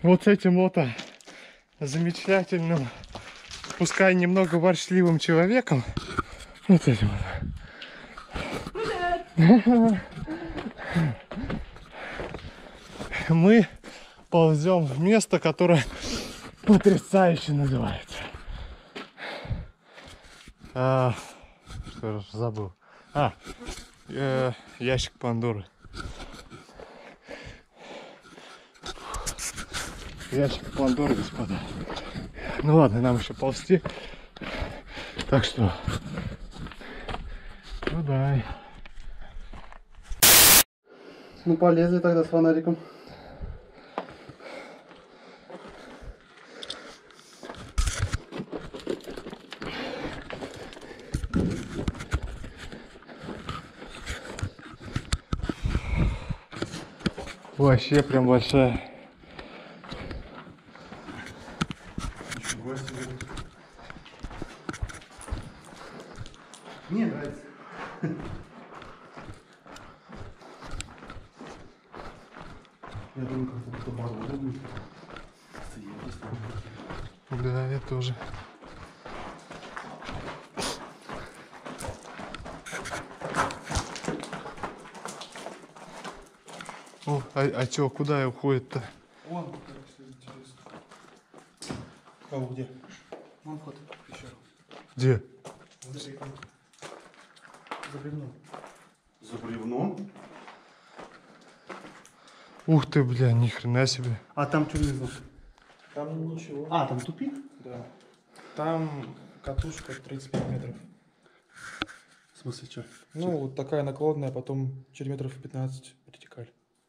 вот с этим вот замечательным, пускай немного ворчливым человеком. Вот этим вот. Мы ползем в место, которое потрясающе называется. Что же забыл? Ящик Пандоры. Ящик Пандоры, господа. Ну ладно, нам еще ползти. Так что, ну дай. Ну полезли тогда с фонариком. Вообще прям большая. Ничего себе. Мне нравится. Я думаю, как-то оборудовано будет. Да, я тоже. О, а чё, куда уходит-то? Вон, как все интересно. Кого где? Вон вход в пещеру. Где? За бревном. За бревном? Ух ты, бля, ни хрена себе. А там что внизу? Там ничего. А, там тупик? Да. Там катушка 35 метров. В смысле, что? Ну, вот такая наклонная, потом 4 метров 15 вертикаль.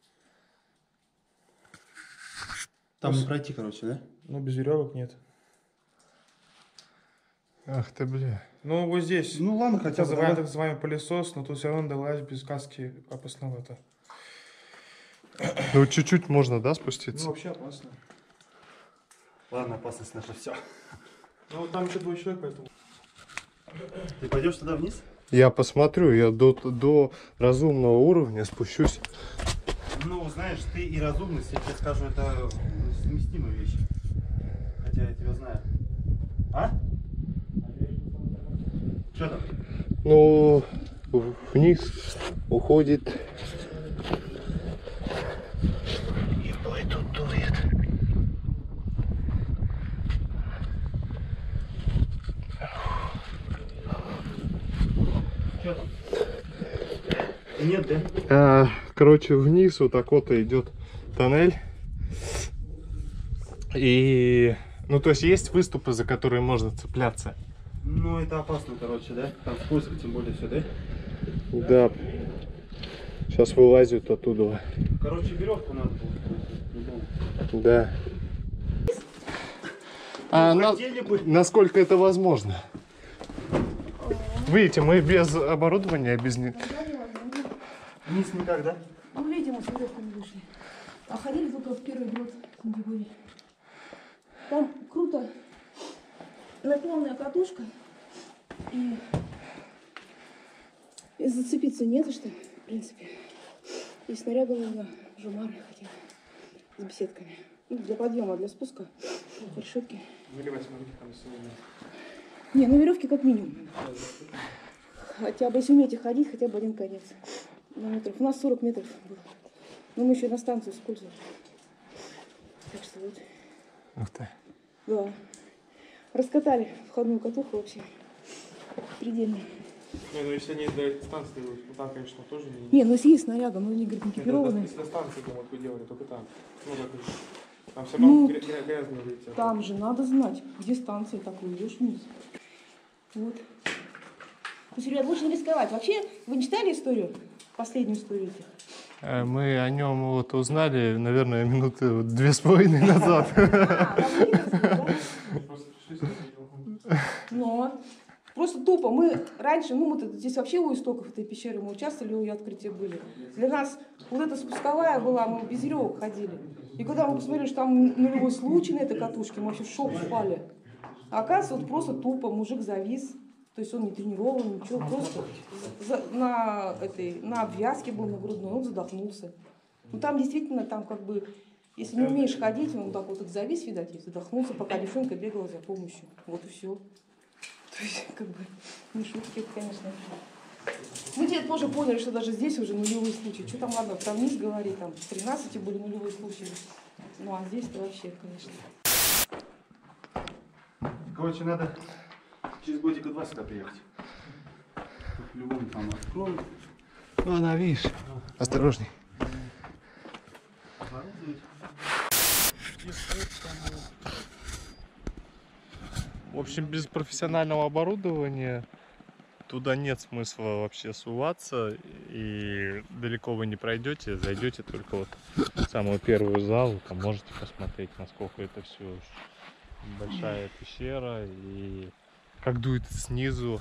Там не пройти, короче, да? Ну, без веревок нет. Ах ты, бля. Ну, вот здесь. Ну ладно, хотя бы. Называем, так называемый пылесос, но тут все равно далась без каски опасновато. Ну, чуть-чуть можно, да, Ну, спуститься? вообще опасно. Ладно, опасность наша, все. Ну, вот там еще 2 человека, поэтому... Ты пойдешь туда вниз? Я посмотрю, я до разумного уровня спущусь. Ну, знаешь, ты и разумность, я тебе скажу, это совместимые вещи. Хотя я тебя знаю. А? Что там? Ну, вниз уходит. Ебой тут дует. Что там? Нет, да? Короче, вниз вот так вот идет тоннель. И, ну, то есть есть выступы, за которые можно цепляться. Ну, это опасно, короче, да? Там в поисках, тем более, все, да? Да. Сейчас вылазят оттуда. Короче, веревку надо будет. Да. Хотели бы. Насколько это возможно? Видите, мы без оборудования, без... Вниз никак, да? Ну, видимо, с веревками вышли. А ходили только в первый год Сандибори. Там круто. Наклонная катушка. И зацепиться не за что, в принципе. И снаряга нужна, жумары хотя бы, с беседками. Ну, для подъема, для спуска, решетки. Выливать, смотрите, там сегодня. Не, ну веревки как минимум. Хотя бы, если умеете ходить, хотя бы один конец. На метров. У нас 40 метров было. Но мы еще на станцию использовали. Так что вот. Ух ты. Да. Раскатали входную катуху вообще. Предельно. Не, ну если они до станции делают, то там, конечно, тоже не... Не, ну если есть снаряга, но они, говорят, экипированы. Если до станции, думаю, вы делали, только там. Ну, так, там все равно Ну, грязно выйти. там же надо знать, где станция, так уйдешь вниз. Вот. То есть, ребят, лучше не рисковать. Вообще, вы не читали историю? Последнюю историю этих? Мы о нем вот узнали, наверное, минуты 2,5 назад. Но просто тупо. Мы раньше, ну мы здесь вообще у истоков этой пещеры, мы участвовали, у ее открытия были. Для нас вот эта спусковая была, мы без веревок ходили. И когда мы посмотрели, что там нулевой случай на этой катушке, мы вообще в шок впали. А оказывается, вот просто тупо мужик завис. То есть он не тренирован, ничего, просто на обвязке был на грудной, он задохнулся. Ну там действительно, там как бы Если не умеешь ходить, он так вот завис, видать, и задохнулся, пока девчонка бегала за помощью. Вот и все. То есть, как бы, не шутки, это, конечно. Мы теперь тоже поняли, что даже здесь уже нулевые случаи. Что там, ладно, про вниз говори, там, в 13 были нулевые случаи. Ну, а здесь-то вообще, конечно. Короче, надо через годика 2 сюда приехать. По-любому там откроют. Ну, она, видишь, осторожней. Оборудовать. В общем, без профессионального оборудования туда нет смысла вообще суваться, и далеко вы не пройдете, зайдете только вот в самую первую залу, там можете посмотреть, насколько это все большая пещера и как дует снизу.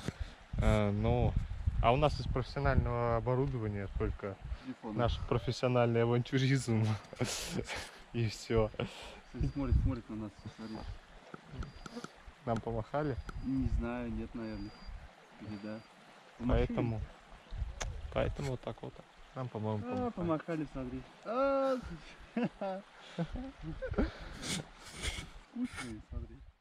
А у нас из профессионального оборудования только наш профессиональный авантюризм и все. Смотрит на нас, смотри. Нам помахали, Не знаю, нет, наверное. Или да. поэтому вот так вот. Нам, по-моему, Помахали, смотри. Скучные, смотри.